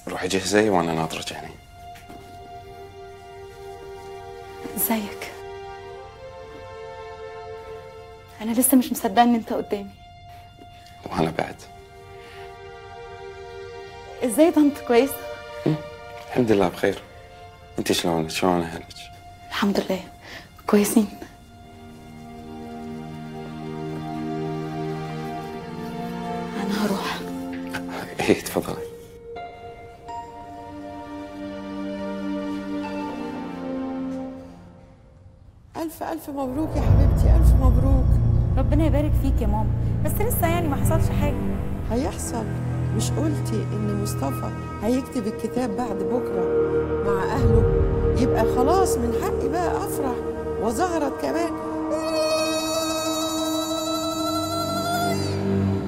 روحي جهزي وانا ناطرك هنا. ازيك؟ انا لسه مش مصدقه ان انت قدامي. وانا بعد. ازاي طنط؟ كويسه؟ الحمد لله بخير. انت شلونك؟ شلون اهلك؟ الحمد لله كويسين. انا هروح. ايه تفضلي. ألف ألف مبروك يا حبيبتي، ألف مبروك. ربنا يبارك فيك يا ماما، بس لسه يعني ما حصلش حاجة. هيحصل. مش قلتي إن مصطفى هيكتب الكتاب بعد بكرة مع أهله؟ يبقى خلاص من حقي بقى أفرح وزغرت كمان.